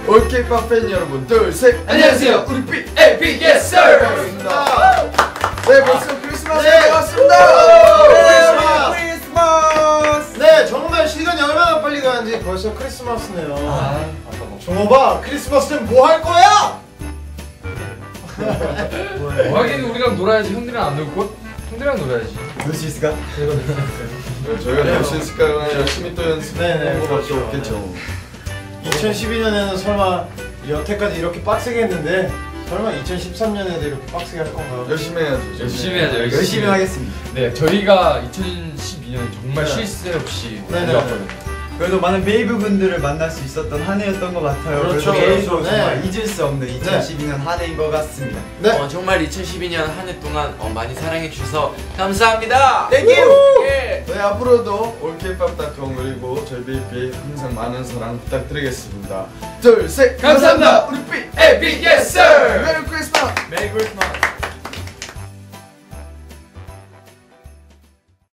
올케이팝 팬 여러분, 둘, 셋. 안녕하세요. 우리 B.A.B. Yes sir. 반갑습니다. 네, 벌써 크리스마스가 네. 왔습니다. 크리스마스. 네, 정말 시간이 얼마나 빨리 가는지 벌써 크리스마스네요. 종호봐, 크리스마스 때 뭐 할 거야? 하긴 우리랑 놀아야지. 형들이랑 안 놀 거? 형들이랑 놀아야지. 놀 수 있을까? 저희가 놀 수 있을까요? 열심히 또 네네. 연습하는 것밖에 없겠죠. 2012년에는 설마 여태까지 이렇게 빡세게 했는데 설마 2013년에도 이렇게 빡세게 할 건가요? 열심히 해야죠. 열심히 해야죠. 열심히 하겠습니다. 네, 저희가 2012년 정말 네. 쉴 새 없이 네네. 달려왔거든요. 그래도 많은 베이브 분들을 만날 수 있었던 한 해였던 것 같아요. 그렇죠, 그래서 그렇죠. 정말 네. 잊을 수 없는 2012년 한 해인 것 같습니다. 네. 정말 2012년 한 해 동안 많이 사랑해 주셔서 감사합니다. 땡큐. 예. 저희 앞으로도 올케이팝닷컴 그리고 저희 베이비 항상 많은 사랑 부탁드리겠습니다. 둘, 셋. 감사합니다. 우리 B.A.B. Yes sir. 메리 크리스마스. 메리 크리스마스.